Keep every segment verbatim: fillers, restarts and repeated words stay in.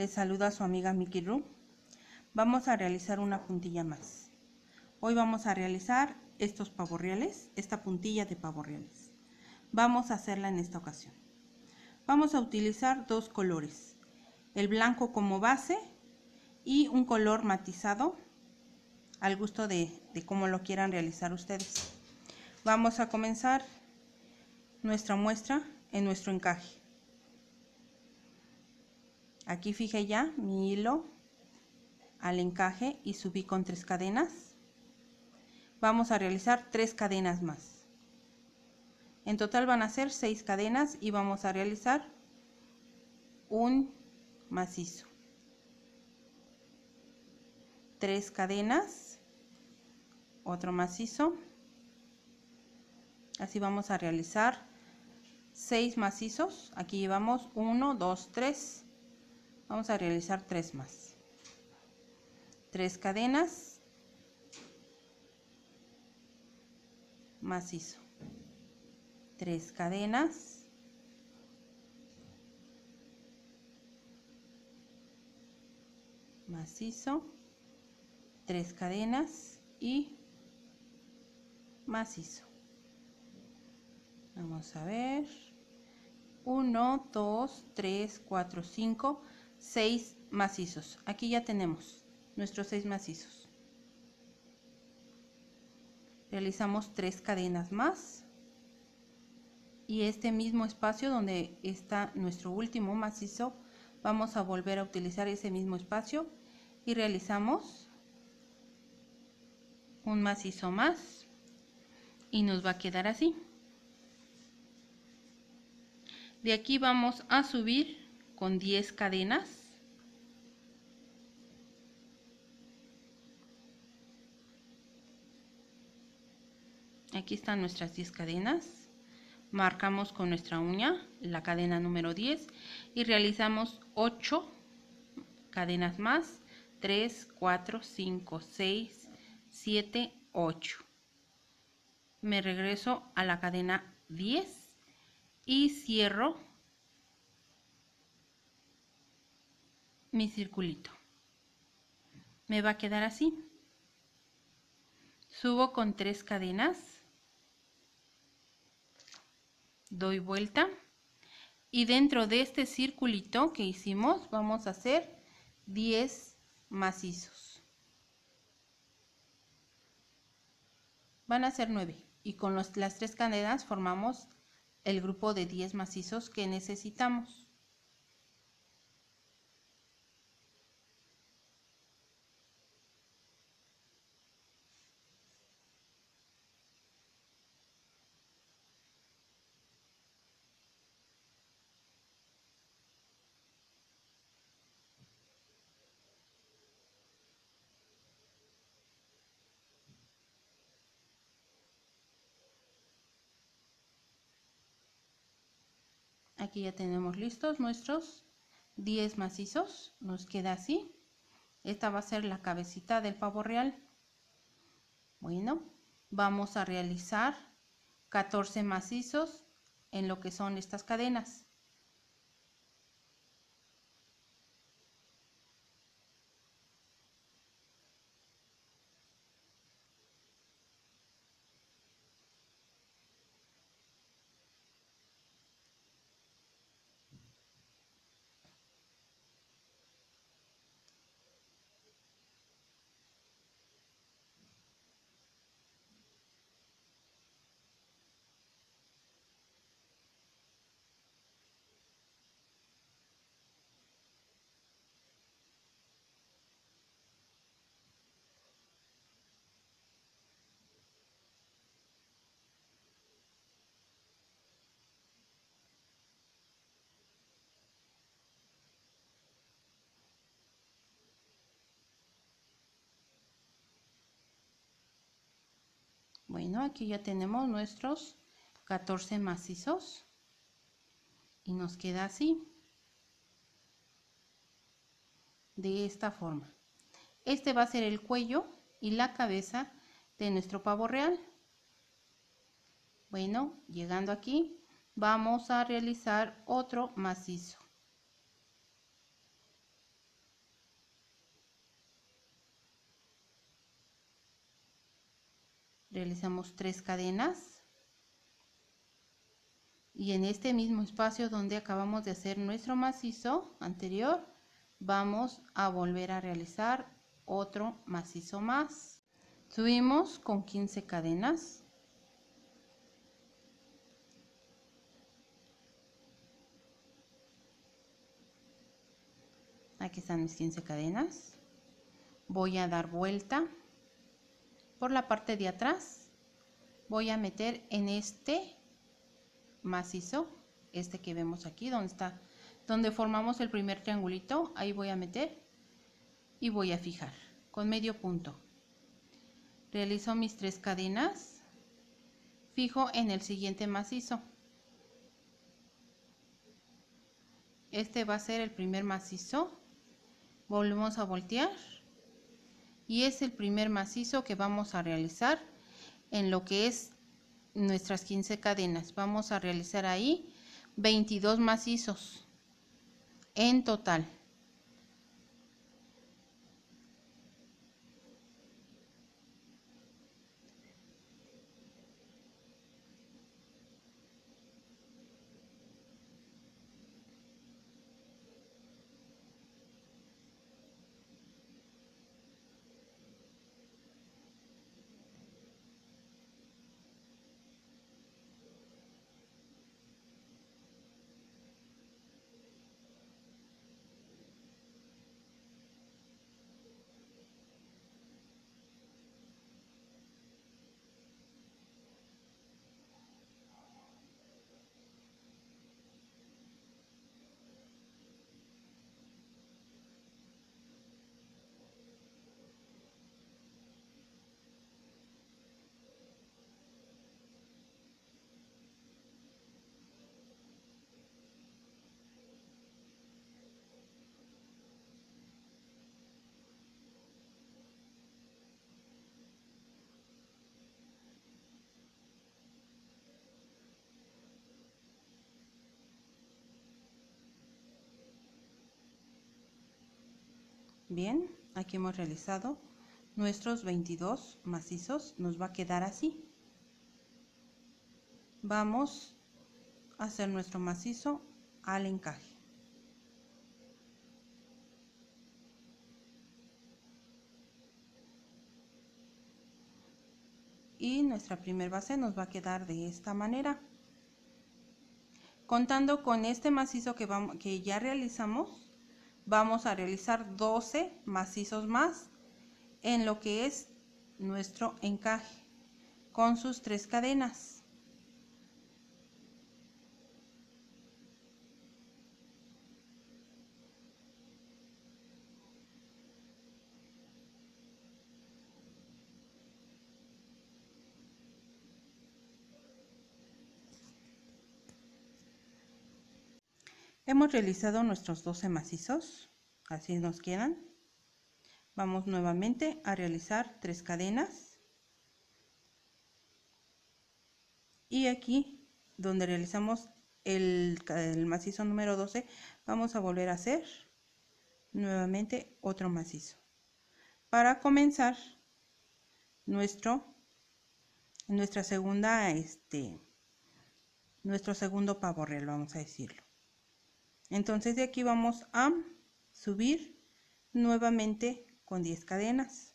Les saluda su amiga Miki Ru. Vamos a realizar una puntilla más. Hoy vamos a realizar estos pavos reales, esta puntilla de pavos reales. Vamos a hacerla en esta ocasión. Vamos a utilizar dos colores, el blanco como base y un color matizado al gusto de, de cómo lo quieran realizar ustedes. Vamos a comenzar nuestra muestra en nuestro encaje. Aquí fijé ya mi hilo al encaje y subí con tres cadenas. Vamos a realizar tres cadenas más. En total van a ser seis cadenas y vamos a realizar un macizo. Tres cadenas, otro macizo. Así vamos a realizar seis macizos. Aquí llevamos uno, dos, tres. Vamos a realizar tres más. Tres cadenas, macizo. Tres cadenas, macizo. Tres cadenas y macizo. Vamos a ver. uno, dos, tres, cuatro, cinco, seis macizos. Aquí ya tenemos nuestros seis macizos. Realizamos tres cadenas más. Y este mismo espacio donde está nuestro último macizo, vamos a volver a utilizar ese mismo espacio y realizamos un macizo más y nos va a quedar así. De aquí vamos a subir con diez cadenas. Aquí están nuestras diez cadenas. Marcamos con nuestra uña la cadena número diez y realizamos ocho cadenas más. tres, cuatro, cinco, seis, siete, ocho. Me regreso a la cadena diez y cierro mi circulito. Me va a quedar así. Subo con tres cadenas, doy vuelta y dentro de este circulito que hicimos vamos a hacer diez macizos. Van a ser nueve y con los, las tres cadenas formamos el grupo de diez macizos que necesitamos. Aquí ya tenemos listos nuestros diez macizos. Nos queda así. Esta va a ser la cabecita del pavo real. Bueno, vamos a realizar catorce macizos en lo que son estas cadenas. Bueno, aquí ya tenemos nuestros catorce macizos y nos queda así, de esta forma. Este va a ser el cuello y la cabeza de nuestro pavo real. Bueno, llegando aquí vamos a realizar otro macizo. realizamos tres cadenas y en este mismo espacio donde acabamos de hacer nuestro macizo anterior vamos a volver a realizar otro macizo más. Subimos con quince cadenas. Aquí están mis quince cadenas. Voy a dar vuelta por la parte de atrás. Voy a meter en este macizo, este que vemos aquí, donde está, donde formamos el primer triangulito. Ahí voy a meter y voy a fijar con medio punto. Realizo mis tres cadenas, fijo en el siguiente macizo. Este va a ser el primer macizo. Volvemos a voltear y es el primer macizo que vamos a realizar en lo que es nuestras quince cadenas. Vamos a realizar ahí veintidós macizos en total. Bien, aquí hemos realizado nuestros veintidós macizos. Nos va a quedar así. Vamos a hacer nuestro macizo al encaje. Y nuestra primer base nos va a quedar de esta manera. Contando con este macizo que, vamos, que ya realizamos, vamos a realizar doce macizos más en lo que es nuestro encaje con sus tres cadenas. Hemos realizado nuestros doce macizos, así nos quedan. Vamos nuevamente a realizar tres cadenas y aquí donde realizamos el, el macizo número doce vamos a volver a hacer nuevamente otro macizo para comenzar nuestro nuestra segunda este nuestro segundo pavo real, vamos a decirlo. Entonces de aquí vamos a subir nuevamente con diez cadenas.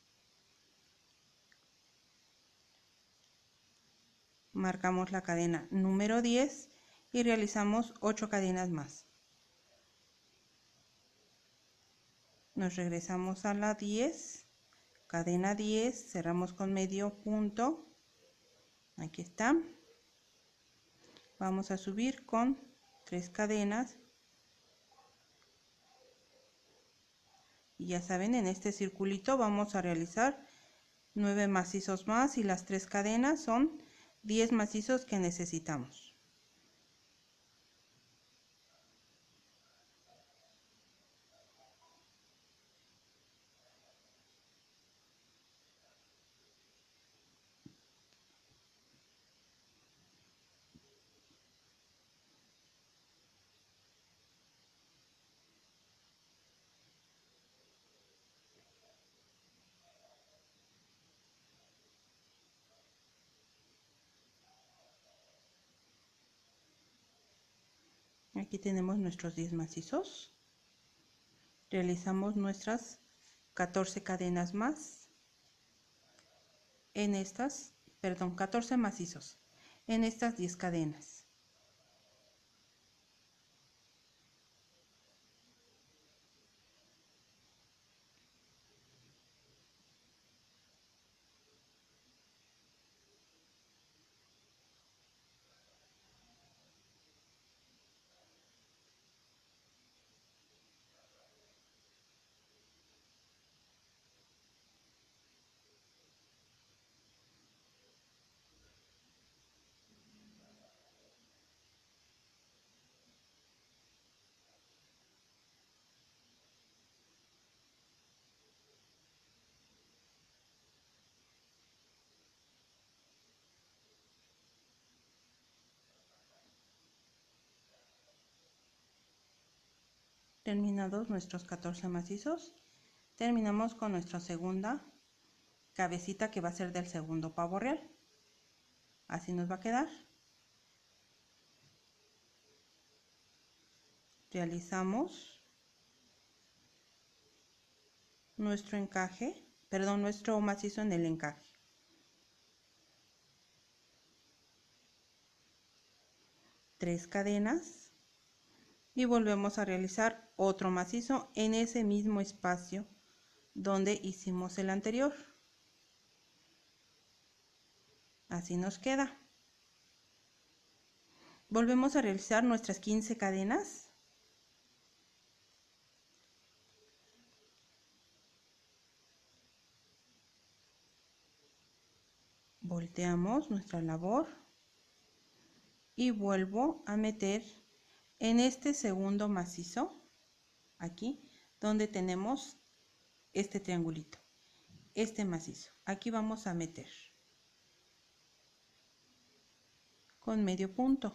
Marcamos la cadena número diez y realizamos ocho cadenas más. Nos regresamos a la diez, cadena diez, cerramos con medio punto. Aquí está. Vamos a subir con tres cadenas. Y ya saben, en este circulito vamos a realizar nueve macizos más y las tres cadenas son diez macizos que necesitamos. Aquí tenemos nuestros diez macizos. Realizamos nuestras catorce cadenas más en estas, perdón, catorce macizos en estas diez cadenas. Terminados nuestros catorce macizos, terminamos con nuestra segunda cabecita que va a ser del segundo pavo real. Así nos va a quedar. Realizamos nuestro encaje, perdón, nuestro macizo en el encaje. Tres cadenas. Y volvemos a realizar otro macizo en ese mismo espacio donde hicimos el anterior. Así nos queda. Volvemos a realizar nuestras quince cadenas. Volteamos nuestra labor y vuelvo a meter en este segundo macizo, aquí donde tenemos este triangulito, este macizo. Aquí vamos a meter con medio punto,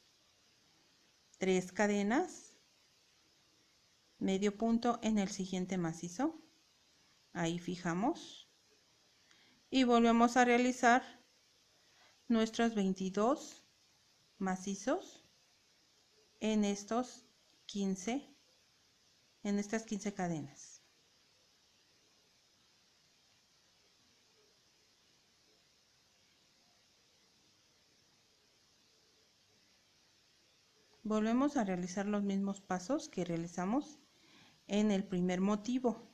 tres cadenas, medio punto en el siguiente macizo, ahí fijamos y volvemos a realizar nuestros veintidós macizos en estos quince, en estas quince cadenas. Volvemos a realizar los mismos pasos que realizamos en el primer motivo.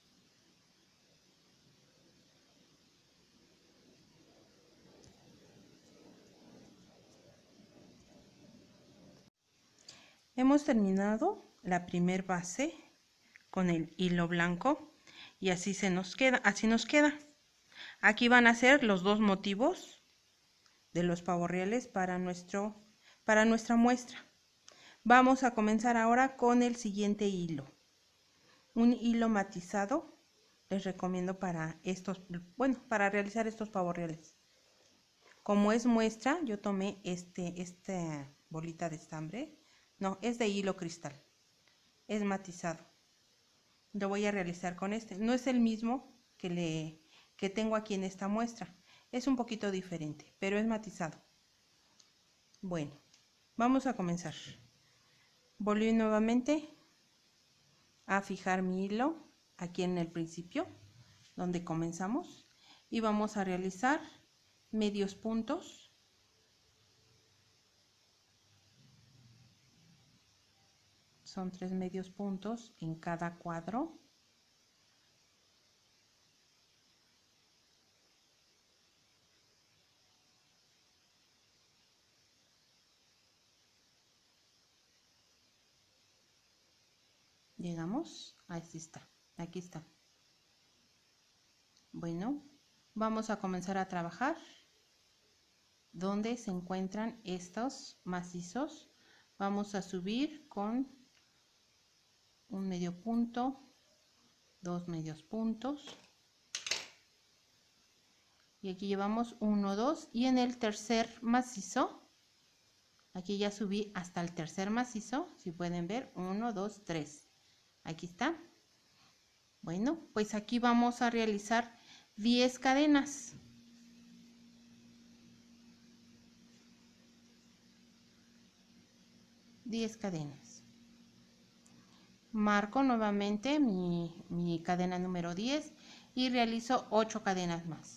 Hemos terminado la primer base con el hilo blanco y así se nos queda, así nos queda. Aquí van a ser los dos motivos de los pavos reales para nuestro, para nuestra muestra. Vamos a comenzar ahora con el siguiente hilo. Un hilo matizado les recomiendo para estos, bueno, para realizar estos pavos reales. Como es muestra, yo tomé este, esta bolita de estambre. No, es de hilo cristal, es matizado. Lo voy a realizar con este. No es el mismo que, le, que tengo aquí en esta muestra. Es un poquito diferente, pero es matizado. Bueno, vamos a comenzar. Volví nuevamente a fijar mi hilo aquí en el principio, donde comenzamos. Y vamos a realizar medios puntos. Son tres medios puntos en cada cuadro. Llegamos, así está, aquí está. Bueno, vamos a comenzar a trabajar donde se encuentran estos macizos. Vamos a subir con un medio punto, dos medios puntos y aquí llevamos uno, dos y en el tercer macizo, aquí ya subí hasta el tercer macizo, si pueden ver, uno, dos, tres, aquí está. Bueno, pues aquí vamos a realizar diez cadenas. diez cadenas. Marco nuevamente mi, mi cadena número diez y realizo ocho cadenas más.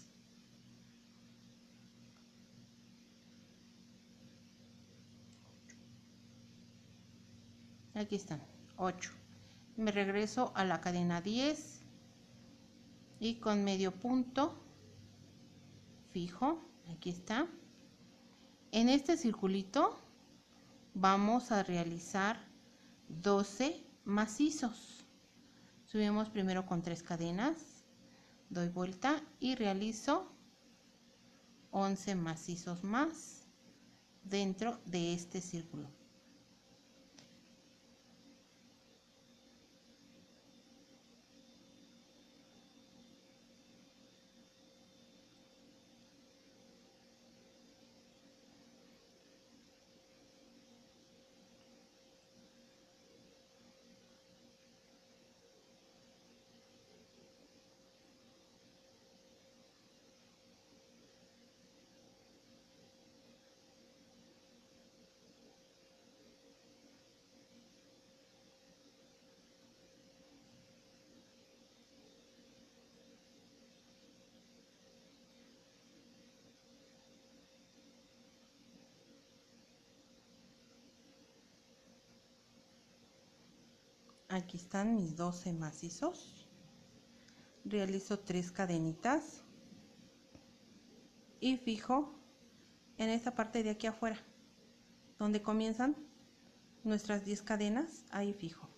Aquí están, ocho. Me regreso a la cadena diez y con medio punto fijo, aquí está. En este circulito vamos a realizar doce macizos. Subimos primero con tres cadenas, doy vuelta y realizo once macizos más dentro de este círculo. Aquí están mis doce macizos. Realizo tres cadenitas y fijo en esta parte de aquí afuera, donde comienzan nuestras diez cadenas, ahí fijo.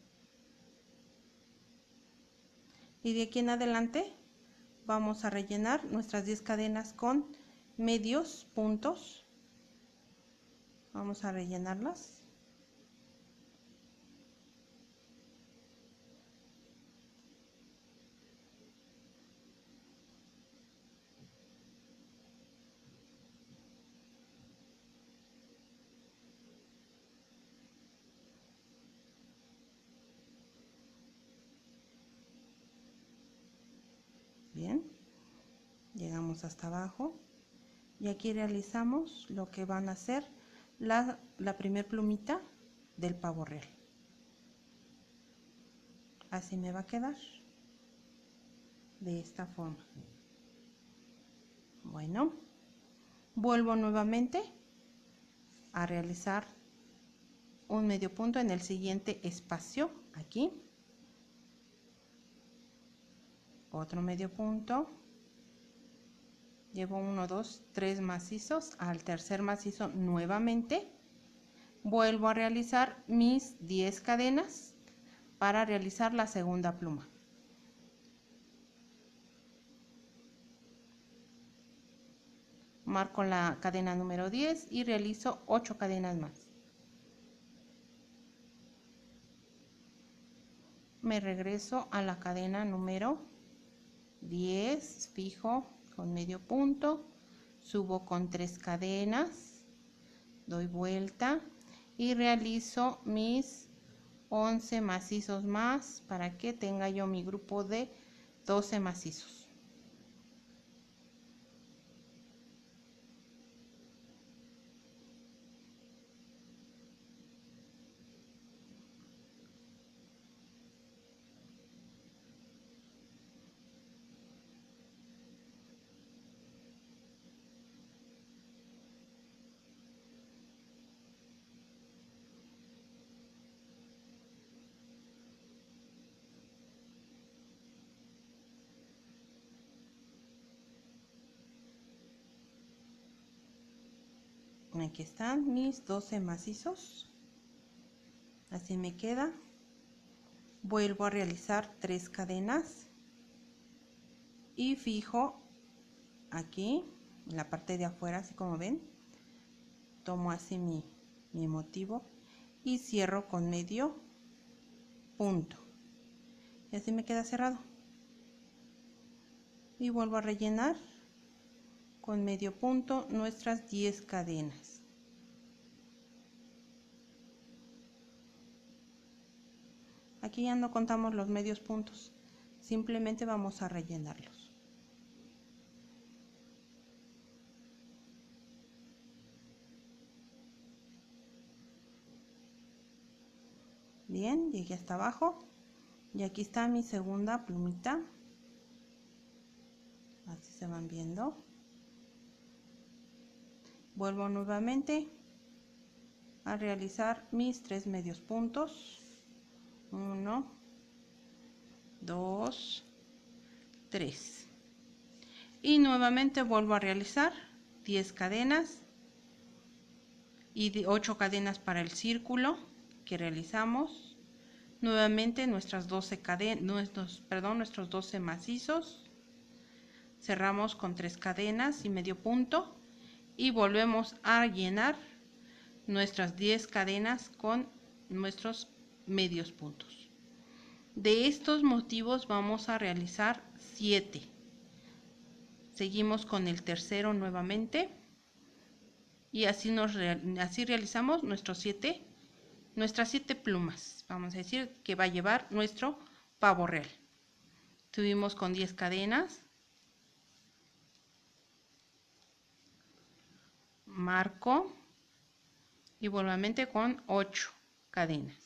Y de aquí en adelante vamos a rellenar nuestras diez cadenas con medios puntos. Vamos a rellenarlas. Bien, llegamos hasta abajo y aquí realizamos lo que van a ser la, la primer plumita del pavo real. Así me va a quedar, de esta forma. Bueno, vuelvo nuevamente a realizar un medio punto en el siguiente espacio, aquí. Otro medio punto, llevo uno, dos, tres macizos, al tercer macizo nuevamente vuelvo a realizar mis diez cadenas para realizar la segunda pluma. Marco la cadena número diez y realizo ocho cadenas más. Me regreso a la cadena número diez, fijo con medio punto, subo con tres cadenas, doy vuelta y realizo mis once macizos más para que tenga yo mi grupo de doce macizos. Aquí están mis doce macizos, así me queda. Vuelvo a realizar tres cadenas y fijo aquí en la parte de afuera, así como ven, tomo así mi, mi motivo y cierro con medio punto y así me queda cerrado. Y vuelvo a rellenar con medio punto nuestras diez cadenas. Aquí ya no contamos los medios puntos, simplemente vamos a rellenarlos. Bien, llegué hasta abajo y aquí está mi segunda plumita. Así se van viendo. Vuelvo nuevamente a realizar mis tres medios puntos. Uno, dos, tres. Y nuevamente vuelvo a realizar diez cadenas y ocho cadenas para el círculo que realizamos. Nuevamente nuestras doce cadenas, nuestros, perdón, nuestros doce macizos. Cerramos con tres cadenas y medio punto y volvemos a llenar nuestras diez cadenas con nuestros medios puntos. De estos motivos vamos a realizar siete. Seguimos con el tercero nuevamente y así nos así realizamos nuestros siete nuestras siete plumas. Vamos a decir que va a llevar nuestro pavo real. Subimos con diez cadenas, marco y nuevamente con ocho cadenas.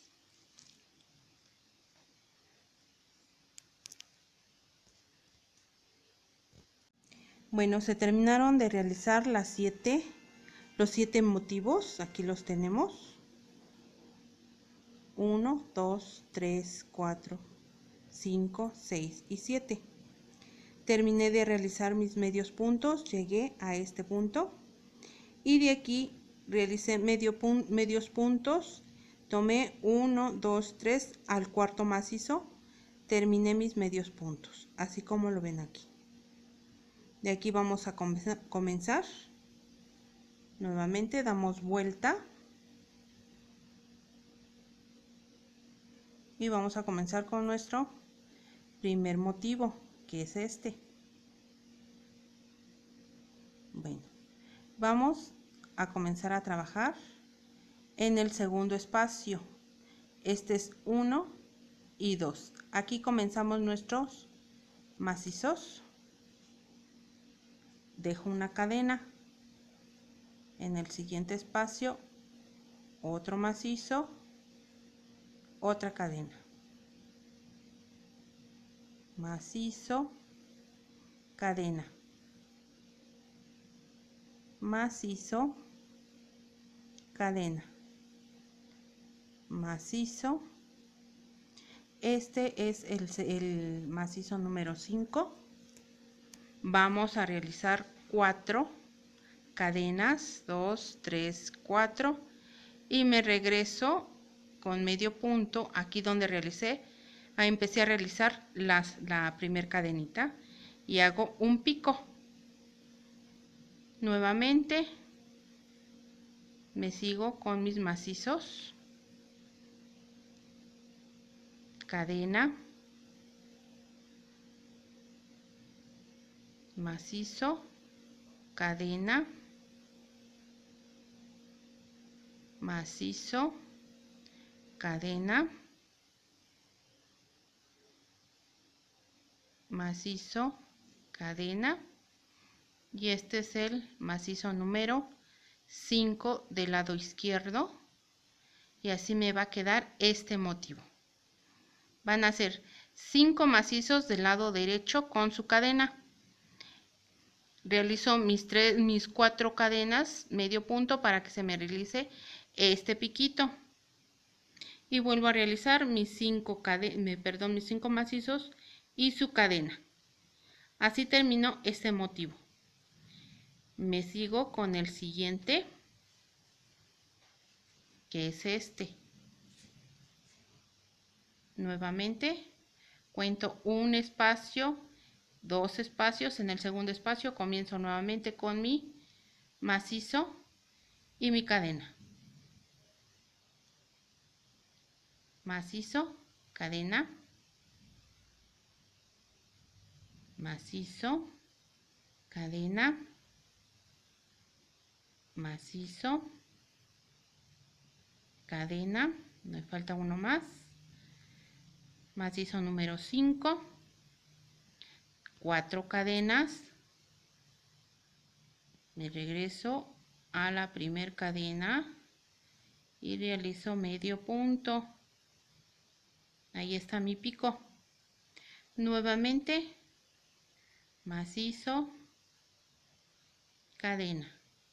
Bueno, se terminaron de realizar las siete, los siete motivos. Aquí los tenemos. uno, dos, tres, cuatro, cinco, seis y siete. Terminé de realizar mis medios puntos, llegué a este punto y de aquí realicé medio pun medios puntos, tomé uno, dos, tres al cuarto macizo, terminé mis medios puntos, así como lo ven aquí. De aquí vamos a comenzar. Nuevamente damos vuelta y vamos a comenzar con nuestro primer motivo, que es este. Bueno, vamos a comenzar a trabajar en el segundo espacio. Este es uno y dos. Aquí comenzamos nuestros macizos. Dejo una cadena. En el siguiente espacio, otro macizo, otra cadena. Macizo, cadena. Macizo, cadena. Macizo. Este es el, el macizo número cinco. Vamos a realizar cuatro cadenas, dos, tres, cuatro y me regreso con medio punto aquí donde realicé. Ahí empecé a realizar las, la primer cadenita y hago un pico. Nuevamente me sigo con mis macizos, cadena, macizo, cadena, macizo, cadena, macizo, cadena, y este es el macizo número cinco del lado izquierdo y así me va a quedar este motivo. Van a ser cinco macizos del lado derecho con su cadena. Realizo mis tres, mis cuatro cadenas medio punto para que se me realice este piquito y vuelvo a realizar mis cinco cadenas, perdón, mis cinco macizos y su cadena. Así termino este motivo. Me sigo con el siguiente, que es este. Nuevamente cuento un espacio, dos espacios. En el segundo espacio comienzo nuevamente con mi macizo y mi cadena. Macizo, cadena, macizo, cadena, macizo, cadena, me falta uno más, macizo número cinco, cuatro cadenas, me regreso a la primer cadena y realizo medio punto, Ahí está mi pico. Nuevamente, macizo, cadena.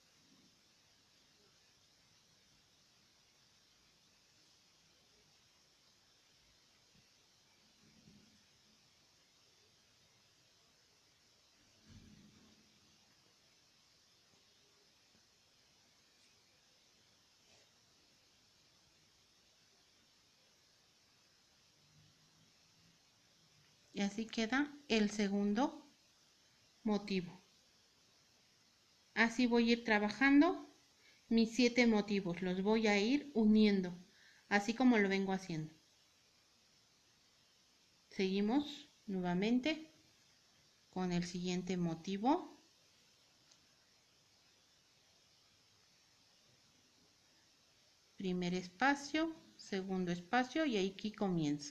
Y así queda el segundo motivo. Así voy a ir trabajando mis siete motivos, los voy a ir uniendo, así como lo vengo haciendo. Seguimos nuevamente con el siguiente motivo. Primer espacio, segundo espacio y aquí comienzo.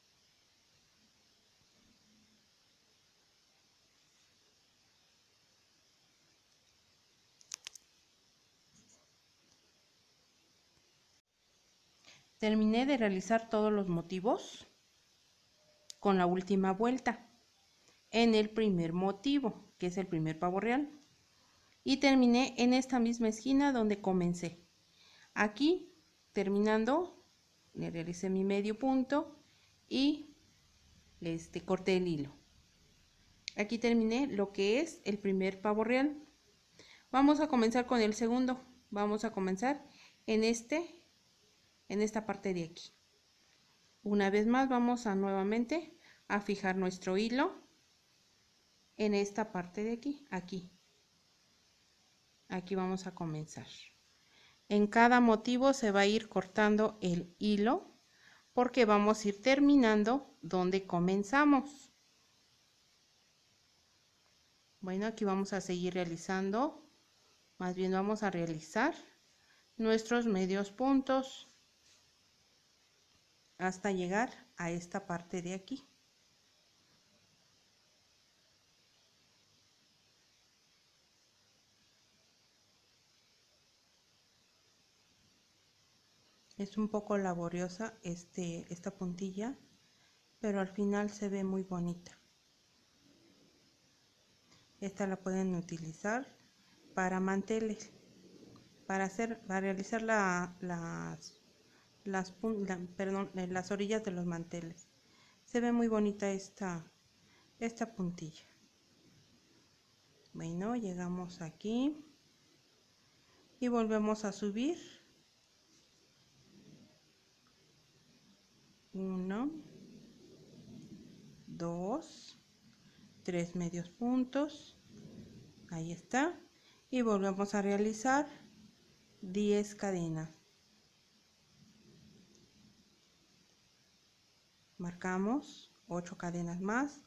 Terminé de realizar todos los motivos con la última vuelta en el primer motivo, que es el primer pavo real, y terminé en esta misma esquina donde comencé. Aquí terminando le realicé mi medio punto y este corté el hilo. Aquí terminé lo que es el primer pavo real. Vamos a comenzar con el segundo. Vamos a comenzar en este en esta parte de aquí. Una vez más vamos a nuevamente a fijar nuestro hilo en esta parte de aquí, aquí. Aquí vamos a comenzar. En cada motivo se va a ir cortando el hilo porque vamos a ir terminando donde comenzamos. Bueno, aquí vamos a seguir realizando, más bien vamos a realizar nuestros medios puntos hasta llegar a esta parte de aquí. Es un poco laboriosa este, esta puntilla, pero al final se ve muy bonita. Esta la pueden utilizar para manteles, para hacer, para realizar la, las, las, la, perdón, las orillas de los manteles. Se ve muy bonita esta, esta puntilla. Bueno, llegamos aquí y volvemos a subir. Uno, dos, tres medios puntos. Ahí está. Y volvemos a realizar diez cadenas. Marcamos ocho cadenas más.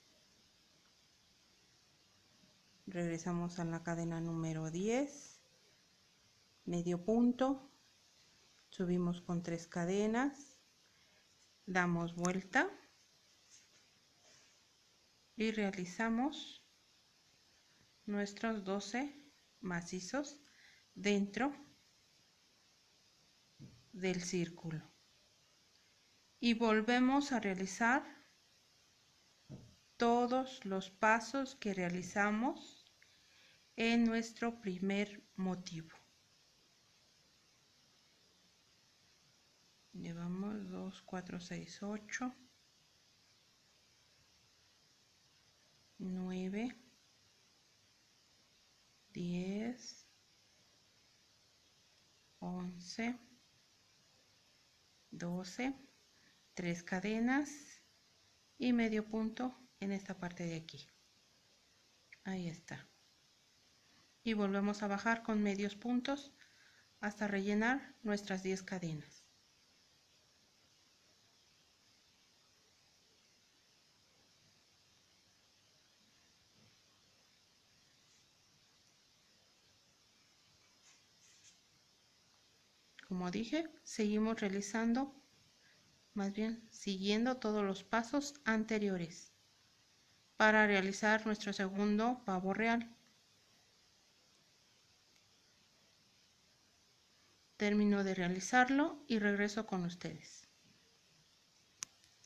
Regresamos a la cadena número diez. Medio punto. Subimos con tres cadenas. Damos vuelta. Y realizamos nuestros doce macizos dentro del círculo. Y volvemos a realizar todos los pasos que realizamos en nuestro primer motivo. Llevamos dos, cuatro, seis, ocho, nueve, diez, once, doce, tres cadenas y medio punto en esta parte de aquí. Ahí está. Y volvemos a bajar con medios puntos hasta rellenar nuestras diez cadenas. Como dije, seguimos realizando, más bien siguiendo todos los pasos anteriores para realizar nuestro segundo pavo real. Termino de realizarlo y regreso con ustedes.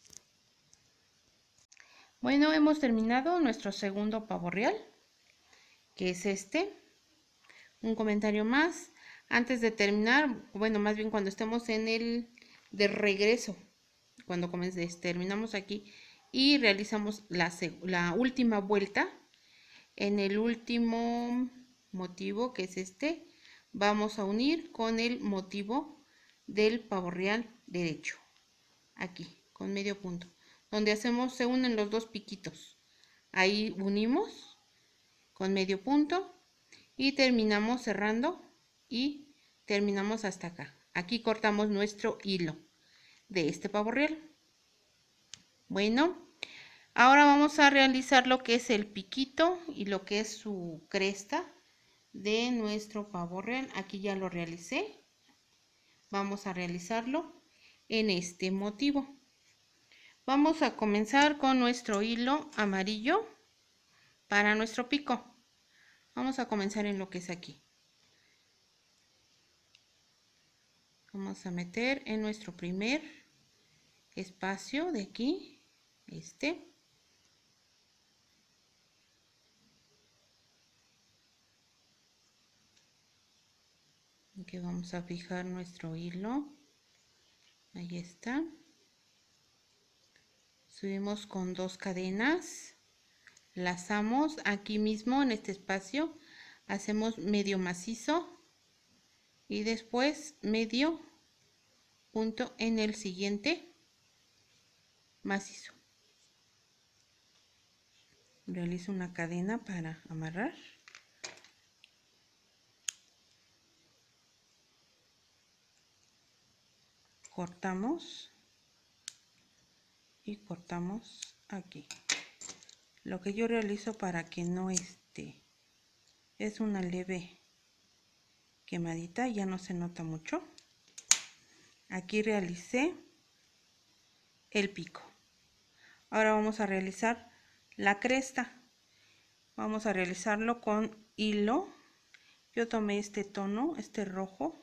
Bueno, hemos terminado nuestro segundo pavo real, que es este. Un comentario más. Antes de terminar, bueno, más bien cuando estemos en el de regreso, cuando comencemos, terminamos aquí y realizamos la, la última vuelta, en el último motivo, que es este, vamos a unir con el motivo del pavo real derecho, aquí, con medio punto, donde hacemos, se unen los dos piquitos, ahí unimos con medio punto y terminamos cerrando y terminamos hasta acá. Aquí cortamos nuestro hilo de este pavo real. Bueno, ahora vamos a realizar lo que es el piquito y lo que es su cresta de nuestro pavo real. Aquí ya lo realicé. Vamos a realizarlo en este motivo. Vamos a comenzar con nuestro hilo amarillo para nuestro pico. Vamos a comenzar en lo que es aquí. Vamos a meter en nuestro primer espacio de aquí, este. Aquí vamos a fijar nuestro hilo. Ahí está. Subimos con dos cadenas. Lazamos aquí mismo en este espacio. Hacemos medio macizo. Y después medio punto en el siguiente macizo. Realizo una cadena para amarrar. Cortamos y cortamos aquí. Lo que yo realizo para que no esté es una leve quemadita, ya no se nota mucho. Aquí realicé el pico. Ahora vamos a realizar la cresta. Vamos a realizarlo con hilo. Yo tomé este tono, este rojo.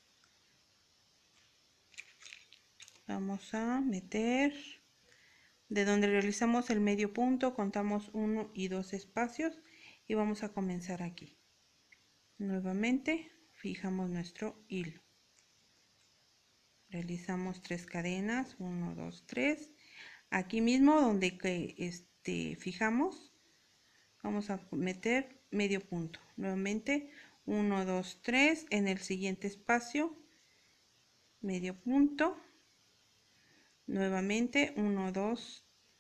Vamos a meter de donde realizamos el medio punto, contamos uno y dos espacios y vamos a comenzar aquí. Nuevamente fijamos nuestro hilo. Realizamos tres cadenas, uno, dos, tres. Aquí mismo donde que este fijamos, vamos a meter medio punto. Nuevamente uno, dos, tres. En el siguiente espacio, medio punto. Nuevamente uno, dos,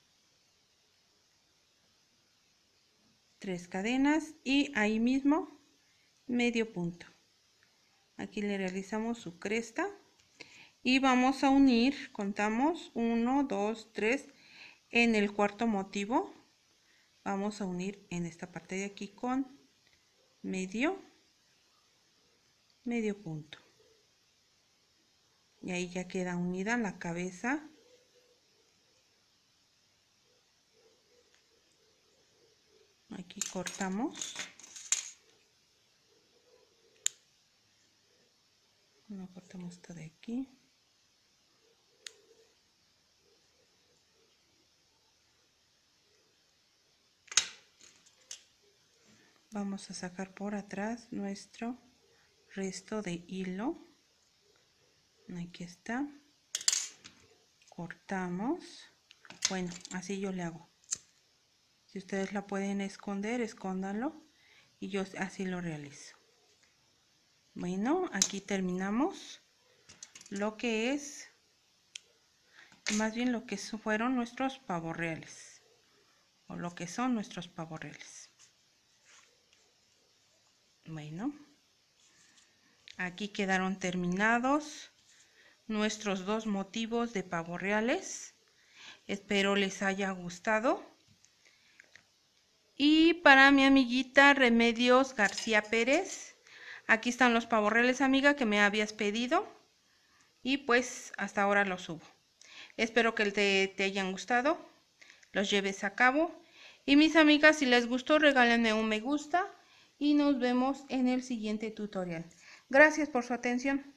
tres cadenas y ahí mismo medio punto. Aquí le realizamos su cresta y vamos a unir, contamos uno, dos, tres. En el cuarto motivo vamos a unir en esta parte de aquí con medio medio punto y ahí ya queda unida la cabeza. Aquí cortamos, no cortamos esto de aquí. Vamos a sacar por atrás nuestro resto de hilo. Aquí está. Cortamos. Bueno, así yo le hago. Si ustedes la pueden esconder, escóndanlo. Y yo así lo realizo. Bueno, aquí terminamos lo que es, más bien lo que fueron nuestros pavos reales. O lo que son nuestros pavos reales. Bueno, aquí quedaron terminados nuestros dos motivos de pavos reales. Espero les haya gustado. Y para mi amiguita Remedios García Pérez, aquí están los pavos reales, amiga, que me habías pedido. Y pues hasta ahora los subo. Espero que te, te hayan gustado, los lleves a cabo. Y mis amigas, si les gustó, regálenme un me gusta. Y nos vemos en el siguiente tutorial. Gracias por su atención.